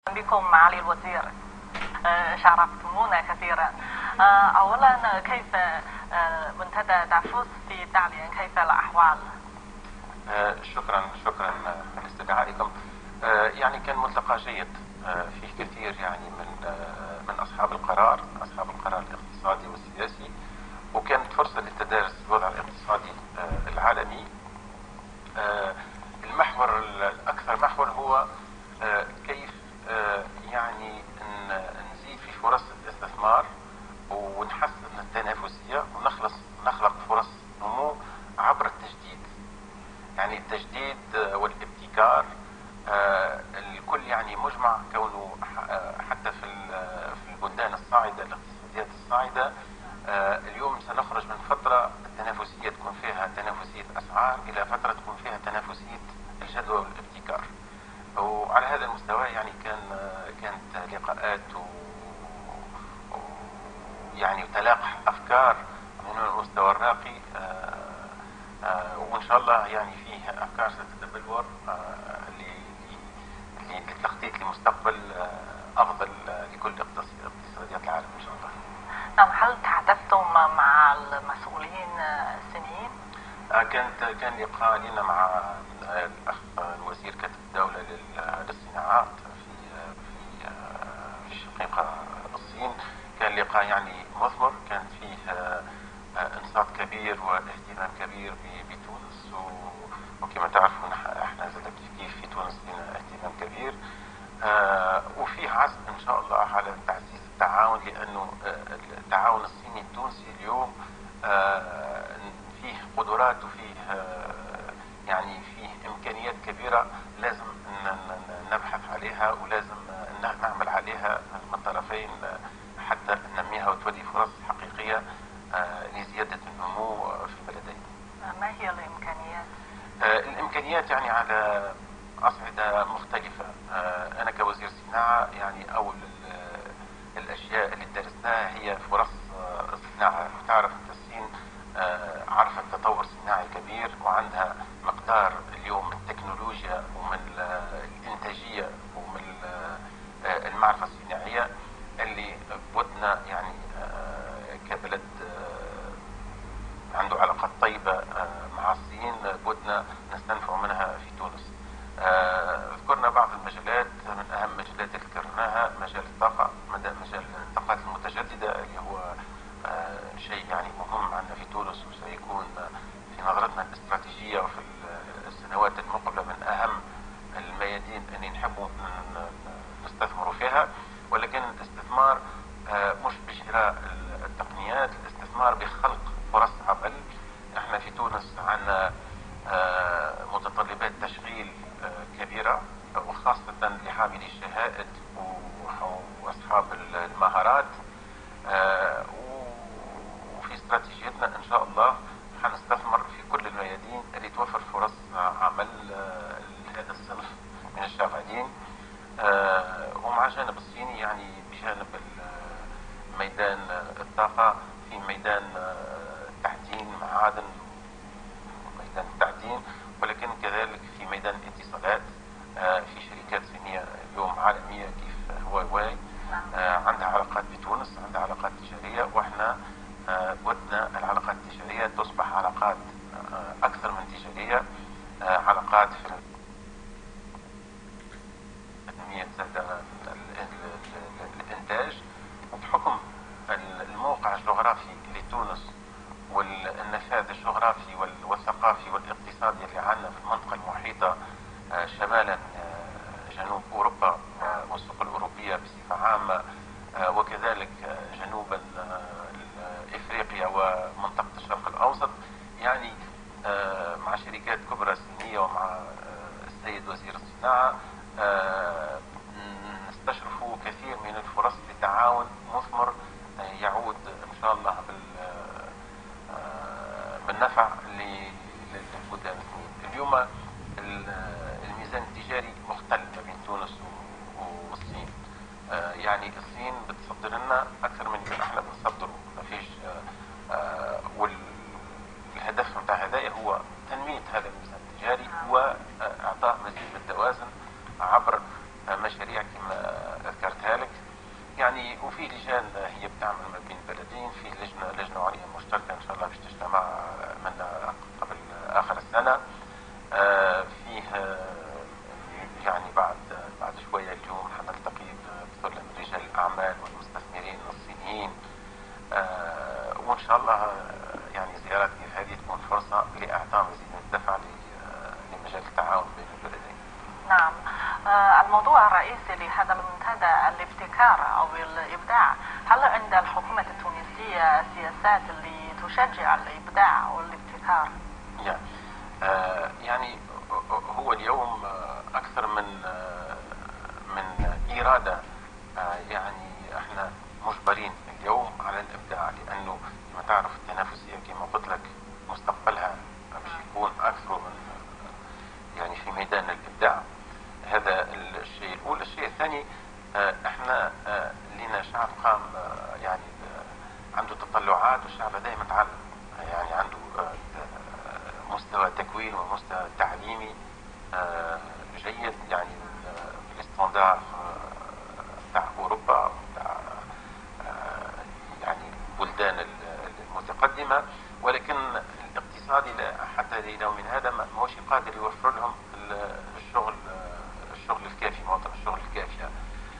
بكم معالي الوزير. شرفتمونا كثيرا. أولا كيف منتدى دافوس في دالين، كيف الأحوال؟ شكرا لاستدعائكم. يعني كان ملتقى جيد، فيه كثير يعني من أصحاب القرار الاقتصادي والسياسي، وكانت فرصة للتدارس الوضع الاقتصادي العالمي. المحور الأكثر محور هو كيف يعني نزيد في فرص الاستثمار ونحسن التنافسية ونخلق فرص نمو عبر التجديد. يعني التجديد والابتكار، الكل يعني مجمع كونه حتى في البلدان الصاعدة، الاقتصاديات الصاعدة. اليوم سنخرج من فترة التنافسية تكون فيها تنافسية أسعار إلى فترة تكون فيها تنافسية الجدوى والابتكار. وعلى هذا المستوى يعني كانت لقاءات يعني تلاقح أفكار من المستوى الراقي، وإن شاء الله يعني فيه أفكار ستتبلور للتخطيط لمستقبل أفضل لكل اقتصاديات العالم إن شاء الله. نعم، هل تحدثتم مع المسؤولين الصينيين؟ كان لقاء لنا مع الأخ الوزير كاتب الدولة للصناعات في الشقيقة الصين. كان لقاء يعني مثمر، كان فيه انصات كبير واهتمام كبير بتونس، وكما تعرفون احنا زاد كيف في تونس لنا اهتمام كبير، وفيه عزم ان شاء الله على تعزيز التعاون، لانه التعاون الصيني التونسي اليوم فيه قدرات وفيه يعني فيه امكانيات كبيره لازم نبحث عليها، ولازم نعمل عليها من الطرفين حتى ننميها وتولي فرص حقيقيه لزياده النمو في البلدين. ما هي الامكانيات؟ الامكانيات يعني على اصعده مختلفه. انا كوزير صناعه يعني اول الاشياء اللي درسناها هي فرص الصناعه. تعرف الصين عرفت تطور صناعي كبير، وعندها مقدار اليوم من التكنولوجيا ومن الانتاجيه ومن المعرفه الصناعيه اللي بدنا يعني كبلد عنده علاقات طيبه مع الصين بدنا نستنفع منها في تونس. ذكرنا بعض المجالات، من اهم المجالات اللي ذكرناها مجال الطاقه، مجال الطاقات المتجدده اللي هو شيء يعني مهم عندنا في تونس، وسيكون في نظرتنا الاستراتيجية وفي السنوات المقبلة من أهم الميادين اللي نحبوا نستثمروا فيها. ولكن الاستثمار مش بشراء التقنيات، الاستثمار بخلق فرص عمل. احنا في تونس عندنا متطلبات تشغيل كبيرة، وخاصة لحاملي الشهائد وأصحاب المهارات. وفي استراتيجيتنا ان شاء الله حنستثمر في كل الميادين اللي توفر فرص عمل لهذا الصنف من الشغالين. ومع الجانب الصيني يعني بجانب ميدان الطاقة في ميدان التعدين، معادن ميدان التعدين، ولكن كذلك في ميدان الاتصالات. في شركات صينية اليوم عالمية كيف هواوي عندها علاقات بتونس، عندها علاقات تجارية، واحنا بدنا العلاقات التجارية تصبح علاقات أكثر من تجارية، علاقات في تنمية الإنتاج. بحكم الموقع الجغرافي لتونس والنفاذ الجغرافي والثقافي والاقتصادي اللي عندنا في المنطقة المحيطة شمالا جنوب أوروبا والسوق الأوروبية بصفة عامة، وكذلك جنوبا إفريقيا ومنطقة الشرق الأوسط، يعني مع شركات كبرى صينية ومع السيد وزير الصناعة نستشرف كثير من الفرص لتعاون مثمر يعود إن شاء الله بالنفع للبلدان الاثنين. اليوم الميزان التجاري مختلف بين تونس والصين. يعني الصين بتصدر لنا اكثر من اللي احنا بنصدره، ما فيش. والهدف نتاع هذايا هو تنمية هذا الميزان التجاري واعطاء مزيد من التوازن عبر مشاريع كما هذا المنتدى الابتكار أو الإبداع، هل عند الحكومة التونسية سياسات لتشجع الإبداع والابتكار؟ يعني هو اليوم أكثر من إرادة، يعني احنا مجبرين اليوم على الإبداع، لأنه كما تعرف التنافسية كما قلت لك مستقبلها باش يكون أكثر من يعني في ميدان الإبداع. هذا الشيء الأول. الشيء الثاني، احنا لنا شعب قام يعني عنده تطلعات، والشعب دائما يتعلم، يعني عنده مستوى تكوين ومستوى تعليمي جيد، يعني بالاستاندار تاع اوروبا، تاع يعني البلدان المتقدمه، ولكن الاقتصادي حتى ليوم هذا ماهوش قادر يوفر لهم الشغل الكافي، مواطن الشغل الكافيه.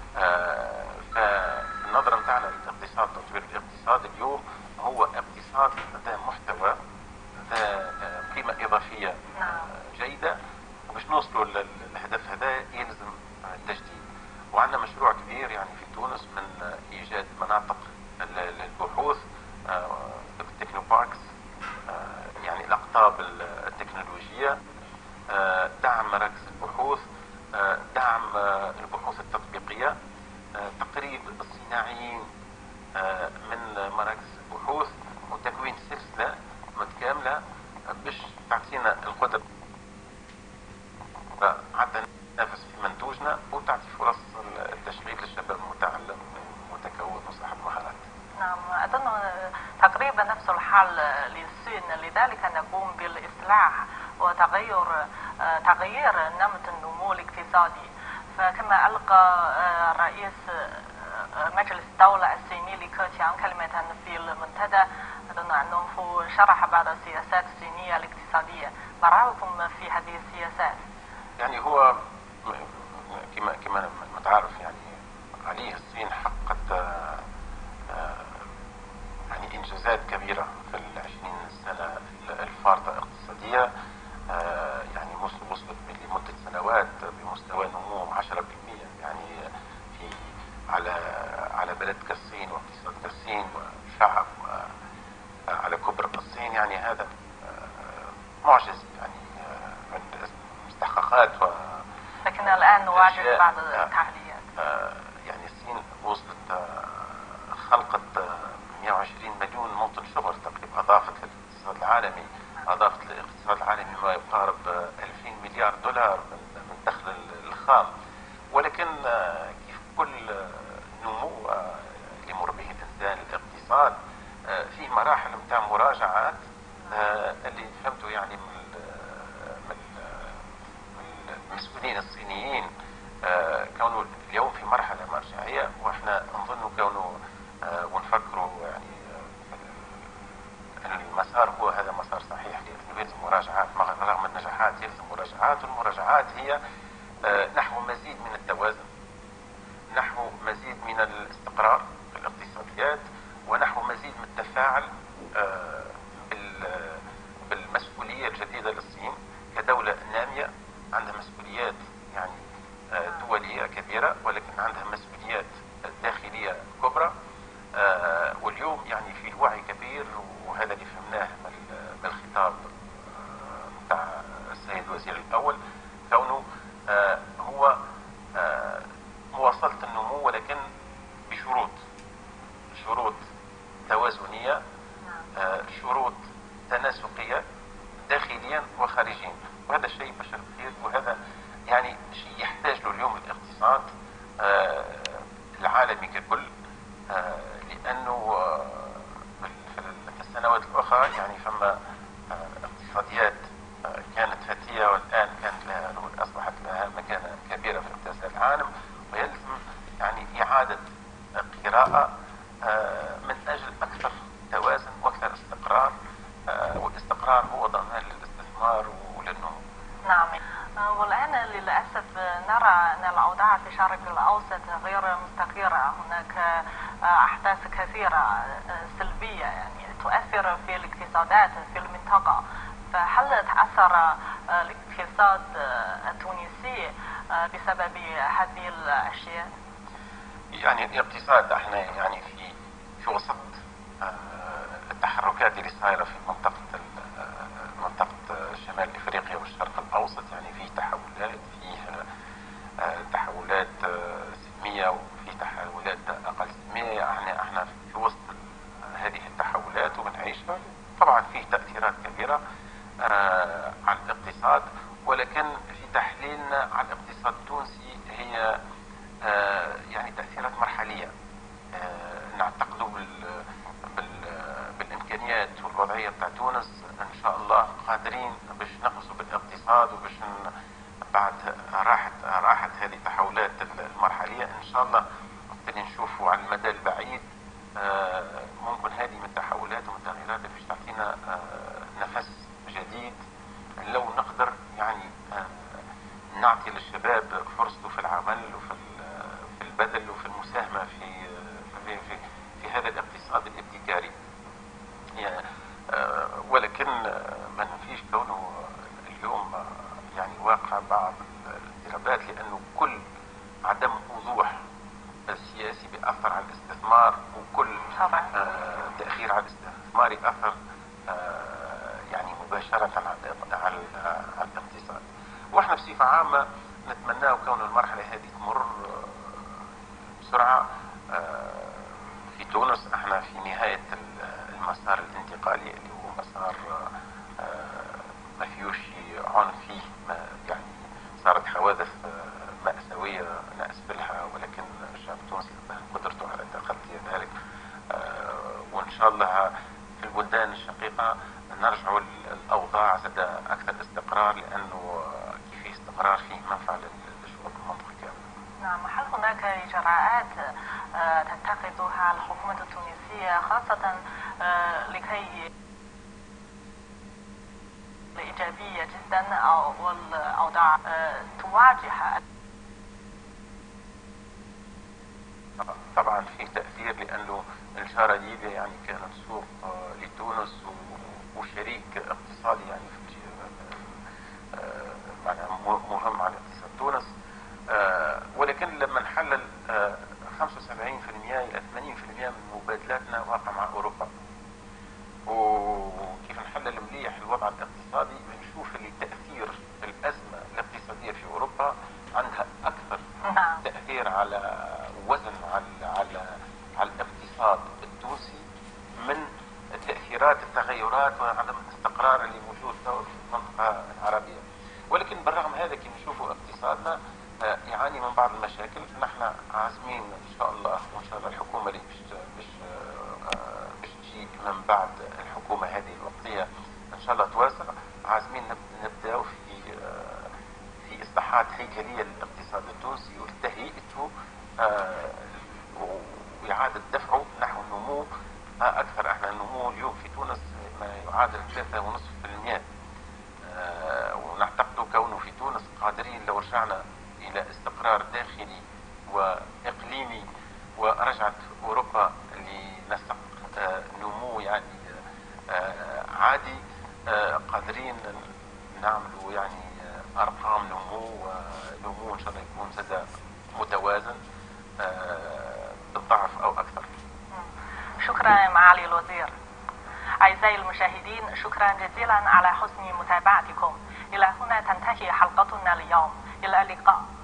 فالنظره نتاعنا للاقتصاد، تطوير الاقتصاد اليوم هو اقتصاد ذا محتوى، ذا قيمه اضافيه جيده، وباش نوصلوا للهدف هذا يلزم التجديد. وعندنا مشروع كبير يعني في تونس من ايجاد مناطق للبحوث، التكنو باركس، يعني الاقطاب التكنولوجيه، دعم مراكز البحوث، دعم البحوث التطبيقيه، تقريب الصناعيين من مراكز البحوث، وتكوين سلسله متكامله باش تعطينا القدره حتى ننافس في منتوجنا، وتعطي فرص التشغيل للشباب المتعلم متكون وصاحب مهارات. نعم، أظن تقريبا نفس الحال للصين، لذلك نقوم بالإصلاح وتغيير نمط النمو الاقتصادي. فكما ألقى رئيس مجلس الدولة الصيني لي كيقيانغ كلمة في المنتدى، أظن أنه شرح بعض السياسات الصينية الاقتصادية. ما رأيكم في هذه السياسات؟ يعني هو كما تعرف، يعني عليه الصين حققت يعني إنجازات كبيرة في ال20 سنة الفارطة اقتصادية، يعني وصلت لمدة سنوات بمستوى نمو 10%، يعني في على بلد كالصين واقتصاد كالصين وشعب على كبر الصين، يعني هذا معجز، يعني من استحقاقات لكن الآن نواجه بعض التحديات. يعني الصين وصلت خلقت 120 مليون موطن شغل تقريبا، أضافت للاقتصاد العالمي، أضافت للاقتصاد العالمي ما يقارب 2000 مليار دولار من الدخل الخام. ولكن كيف كل نمو يمر به الإنسان الاقتصاد فيه مراحل متاع مراجعات، اللي فهمته يعني من المسؤولين الصينيين، كونه اليوم في مرحلة مرجعية، واحنا نظن كونه ونفكروا يعني المسار هو هذا مسار صحيح، لأنه يلزم مراجعات، رغم النجاحات يلزم مراجعات، والمراجعات هي نحو مزيد من التوازن، نحو مزيد من الاستقرار في الاقتصاديات، ونحو مزيد من التفاعل بالمسؤولية الجديدة للصين كدولة نامية، عندها مسؤوليات يعني دولية كبيرة، ولكن عندها مسؤوليات داخلية كبرى. واليوم يعني فيه وعي كبير، وهذا اللي فهمناه من الخطاب بتاع السيد الوزير الأول، كونه هو مواصلة النمو، ولكن بشروط توازنية، شروط تناسقية داخليا وخارجيا، وهذا الشيء بشر خير، وهذا يعني شيء يحتاج له اليوم الاقتصاد العالمي ككل، لأنه في السنوات الأخرى يعني فما اقتصاديات كانت فتية، والآن أصبحت لها مكانة كبيرة في اقتصاد العالم، ويلزم يعني إعادة قراءة من أجل أكثر توازن وأكثر استقرار، والاستقرار هو ضمان للاستثمار وللنمو. نعم، والآن للأسف نرى أن الأوضاع في الشرق الأوسط غير مستقرة، هناك أحداث كثيرة سلبية يعني تؤثر في الاقتصادات في المنطقة. فهل تأثر الاقتصاد التونسي بسبب هذه الأشياء؟ يعني الاقتصاد احنا يعني في وسط التحركات اللي صايره في منطقه شمال افريقيا والشرق الاوسط، يعني في تحولات، فيه تحولات سلميه وفي تحولات اقل سلميه. يعني احنا في وسط هذه التحولات وبنعيشها. طبعا فيه تاثيرات كبيره على الاقتصاد، ولكن في تحليلنا على الاقتصاد التونسي هي يعني تأثيرات مرحلية. نعتقد بالإمكانيات والوضعية بتاع تونس إن شاء الله قادرين باش نقصوا بالاقتصاد وباش بعد راحت هذه التحولات المرحلية إن شاء الله نبتدي نشوفوا على المدى البعيد ممكن هذه من التحولات ومن التغييرات باش تعطينا نفس جديد لو نقدر يعني نعطي للشباب فرصته في العمل وفي البذل وفي المساهمة في هذا الاقتصاد الابتكاري. ولكن ما نفيش كونه اليوم يعني واقع بعض الاضطرابات، لأنه كل عدم وضوح السياسي بيأثر على الاستثمار، وكل تأخير على الاستثمار يأثر يعني مباشرة على الاقتصاد. واحنا بصفة عامة نتمنى كون المرحلة هذه تمر بسرعة. في تونس احنا في نهاية المسار الانتقالي اللي هو مسار ما فيهوش عنف فيه، يعني صارت حوادث مأساوية نأسف لها، ولكن الشعب التونسي قدرته على تخطي ذلك. وان شاء الله في البلدان الشقيقة نرجع الأوضاع زاد أكثر استقرار، لأنه كيف استقرار فيه منفعة للشعوب المنطقة كاملة. نعم، هل هناك إجراءات تتخذها الحكومة التونسية خاصة لكي إيجابية جدا أو الأوضاع تواجه؟ طبعا في تأثير، لأنه الجارة ليبيا يعني كانت سوق لتونس وشريك اقتصادي يعني معناها مهم على اقتصاد تونس. ولكن لما نحلل 75% إلى 80% من مبادلاتنا واقع مع أوروبا، وكيف نحلل مليح الوضع الاقتصادي بنشوف اللي تأثير الأزمة الاقتصادية في أوروبا عندها أكثر تأثير على وزن على الاقتصاد التونسي من التغيرات وعدم الاستقرار اللي موجود في المنطقة العربية. ولكن بالرغم هذا كيف نشوفوا اقتصادنا يعاني من بعض المشاكل. نحن عازمين ان شاء الله، وان شاء الله الحكومة اللي باش تجي من بعد الحكومة هذه الوقتية ان شاء الله توسع، عازمين نبداو في اصلاحات هيكلية للاقتصاد التونسي وتهيئته وإعادة دفعه نحو النمو أكثر. احنا النمو اليوم في تونس ما يعادل 3.5%، ونعتقد كونه في تونس قادرين لو رجعنا إلى استقرار داخلي وإقليمي ورجعت أوروبا لنسق نمو يعني عادي، قادرين نعملوا يعني أرقام نمو إن شاء الله يكون زاد متوازن بالضعف أو أكثر. شكرا معالي الوزير. أعزائي المشاهدين، شكرا جزيلا على حسن متابعتكم. إلى هنا تنتهي حلقتنا اليوم، إلى اللقاء.